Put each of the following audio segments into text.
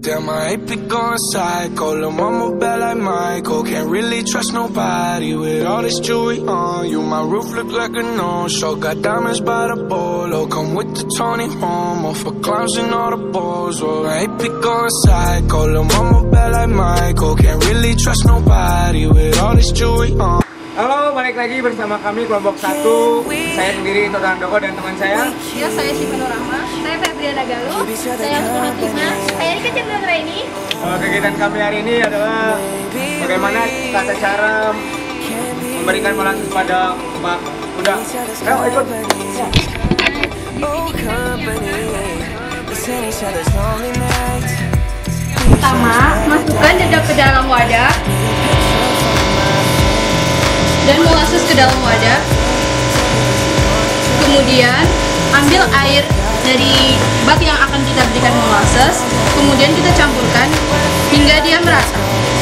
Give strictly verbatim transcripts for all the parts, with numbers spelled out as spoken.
Damn, I ain't be going psycho. Lil' mama bad like Michael. Can't really trust nobody with all this jewelry on you. My roof look like a no-show. Got diamonds by the bolo. Come with the Tony Romo for clowns and all the balls. Oh, I ain't be going psycho. Lil' mama bad like Michael. Can't really trust nobody with all this jewelry on. Halo, balik lagi bersama kami kelompok satu. Saya sendiri Total Doko dan teman saya. Ya, saya Syifa Nurrahma. Saya Febriana Galuh. Saya Fatima. Saya Rika Chandra ini. Uh, kegiatan kami hari ini adalah bagaimana tata cara memberikan molasses pada Pak Udang. Ayo ikut. Pertama, masukkan dedap ke dalam wadah dan molasses ke dalam wadah. Kemudian ambil air dari bak yang akan kita berikan molasses, kemudian kita campurkan hingga dia merata.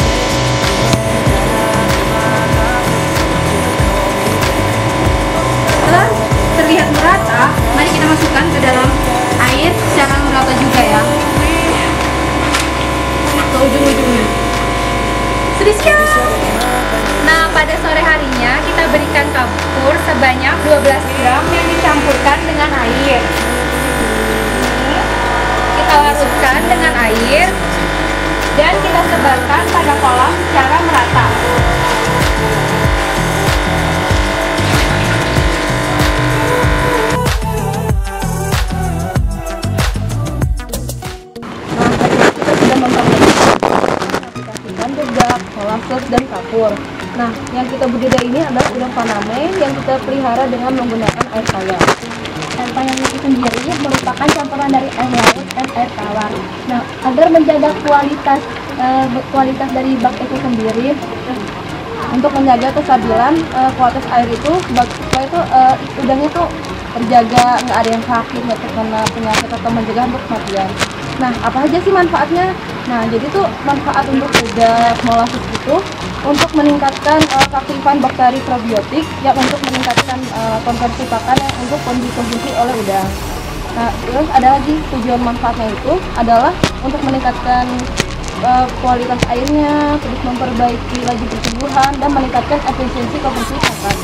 Setelah terlihat merata, mari kita masukkan ke dalam air secara merata juga ya, ke ujung-ujungnya. Sudah siap. Nah, pada sore harinya kita berikan kapur sebanyak dua belas gram yang dicampurkan dengan air. Ini kita larutkan dengan air dan kita sebarkan pada kolam secara merata. Molasses dan kapur. Nah, yang kita budidaya ini adalah udang faname yang kita pelihara dengan menggunakan air payang. Air payang itu sendiri merupakan campuran dari air laut dan air tawar. Nah, agar menjaga kualitas eh, kualitas dari bak itu sendiri, untuk menjaga kestabilan eh, kualitas air itu, supaya itu eh, udangnya tuh terjaga, nggak ada yang sakit, nggak terkena penyakit atau mencegah untuk kematian. Nah, apa aja sih manfaatnya? Nah, jadi tuh manfaat untuk udang molasses itu untuk meningkatkan uh, keaktifan bakteri probiotik yang untuk meningkatkan uh, konversi pakan yang untuk dikonsumsi oleh udang. Nah, terus ada lagi tujuan manfaatnya itu adalah untuk meningkatkan uh, kualitas airnya, terus memperbaiki laju pertumbuhan dan meningkatkan efisiensi konsumsi pakan.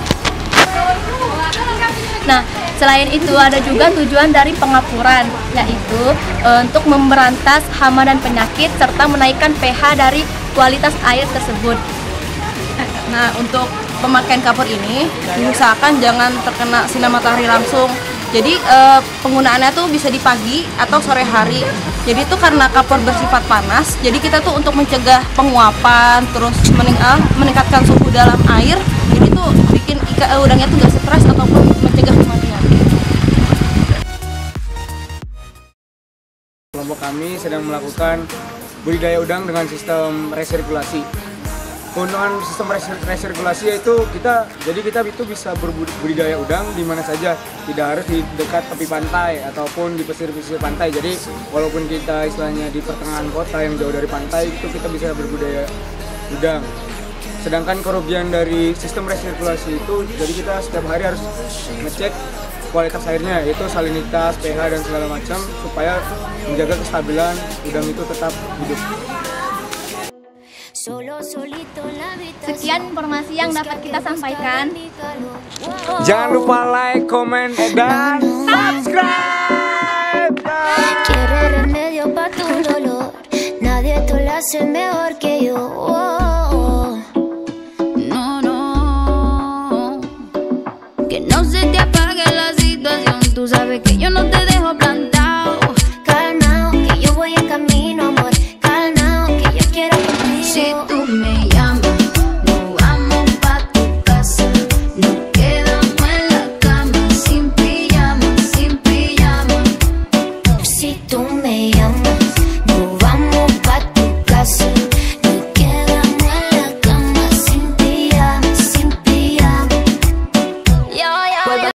Nah, selain itu ada juga tujuan dari pengapuran, yaitu e, untuk memberantas hama dan penyakit serta menaikkan pH dari kualitas air tersebut. Nah, untuk pemakaian kapur ini diusahakan jangan terkena sinar matahari langsung. Jadi e, penggunaannya tuh bisa di pagi atau sore hari. Jadi itu karena kapur bersifat panas, jadi kita tuh untuk mencegah penguapan, terus mening uh, meningkatkan suhu dalam air. Jadi tuh bikin ikan uh, udangnya tuh gak stres ataupun mencegah kematian. Kelompok kami sedang melakukan budidaya udang dengan sistem resirkulasi. Keuntungan sistem resirkulasi yaitu kita, jadi kita itu bisa berbudidaya udang di mana saja, tidak harus di dekat tepi pantai ataupun di pesisir-pesisir pantai. Jadi walaupun kita istilahnya di pertengahan kota yang jauh dari pantai, itu kita bisa berbudidaya udang. Sedangkan kerugian dari sistem resirkulasi itu, jadi kita setiap hari harus ngecek kualitas airnya, yaitu salinitas, pH dan segala macam, supaya menjaga kestabilan udang itu tetap hidup. Sekian informasi yang dapat kita sampaikan. Jangan lupa like, comment, dan subscribe. Quiero remedio pa' tu dolor. Nadie te lo hace mejor que yo. No, no. Que no se te apague la situación. Tú sabes que yo no te